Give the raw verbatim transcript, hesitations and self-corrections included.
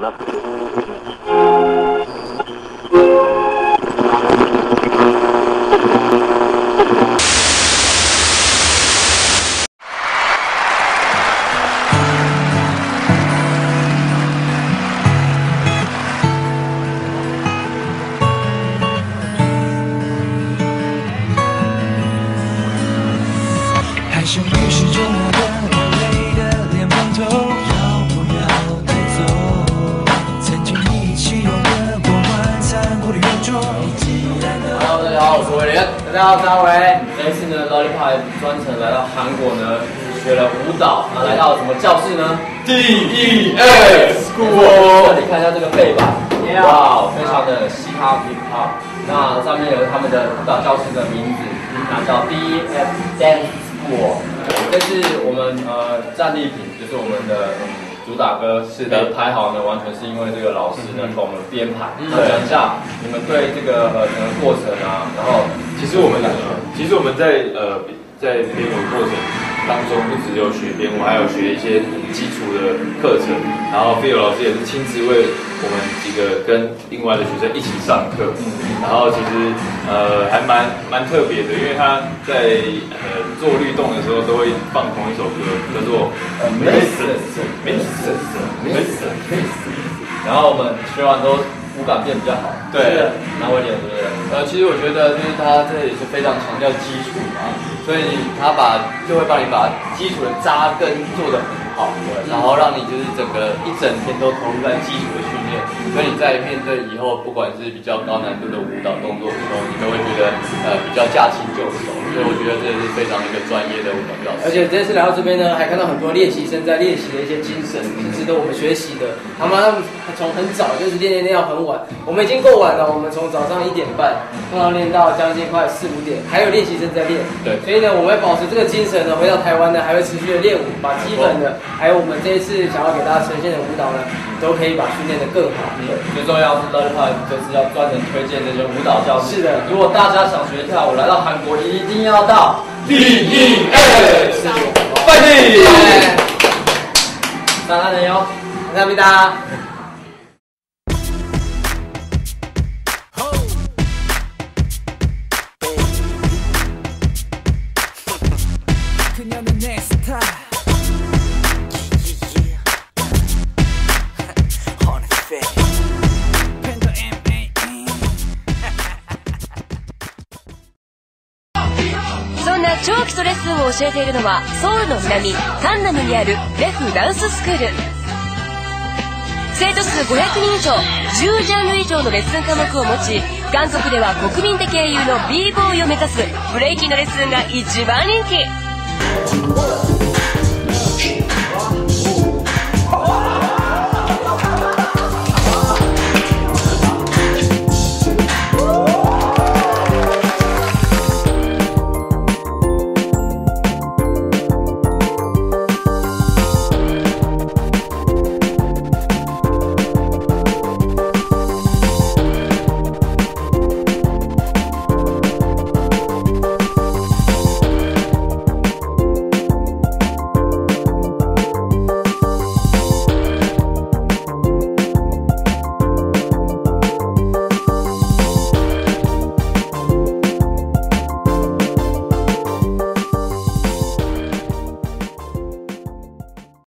ます。 是你是重要的眼泪的脸庞头，要不要带走？曾经一起拥有过晚餐过的圆桌。 Hello， 大家好，我是威廉。大家好，我是阿伟。这一次呢 ，Lollipop 专程来到韩国呢，学了舞蹈，啊，来到什么教室呢 ？D E S School。这里看一下这个背板，哇，非常的嘻哈 hip hop。那上面有他们的舞蹈教室的名字，那叫 D E S Dance。我，这是我们呃战利品，就是我们的、嗯、主打歌是的排好呢，完全是因为这个老师呢帮我们编排。那讲一下你们对这个呃整个过程啊，然后其实我们其实我们在呃在编舞过程当中，不只有学编舞，还有学一些很基础的课程。然后菲友老师也是亲自为我们几个跟另外的学生一起上课。然后其实呃还蛮蛮特别的，因为他在呃做律动的时候都会放同一首歌，叫做《Missus Missus Missus》。 然后我们学完之后舞感变比较好。 对， 那威廉对不对？ 呃，其实我觉得就是他这里是非常强调基础嘛，所以他把就会帮你把基础的扎根做得很好，然后让你就是整个一整天都投入在基础的训练，所以你在面对以后不管是比较高难度的舞蹈动作的时候，你都会觉得呃比较驾轻就熟，所以我觉得这是非常一个专业的舞蹈教师。 而且这次来到这边呢，还看到很多练习生在练习的一些精神，是值得我们学习的。他们他们从很早就是练练练到很晚，我们已经够晚了，我们从早上一点半通常练到将近快四五点，还有练习生在练。 对， 所以呢，我们会保持这个精神呢，回到台湾呢，还会持续的练舞，把基本的，还有我们这一次想要给大家呈现的舞蹈呢，都可以把训练得更好。 对，最重要是 Lollipop 这次要专程推荐这些舞蹈教室。 是的， 如果大家想学跳舞，来到韩国一定要到 D E S， 快点！ 三二零哟， 감사합니다。 そんな長期とレッスンを教えているのはソウルの南カンナムにあるレフダンススクール。生徒数ごひゃくにん以上、じゅうジャンル以上のレッスン科目を持ち、韓国では国民的英雄の b ボーイを目指すブレイキンのレッスンが一番人気。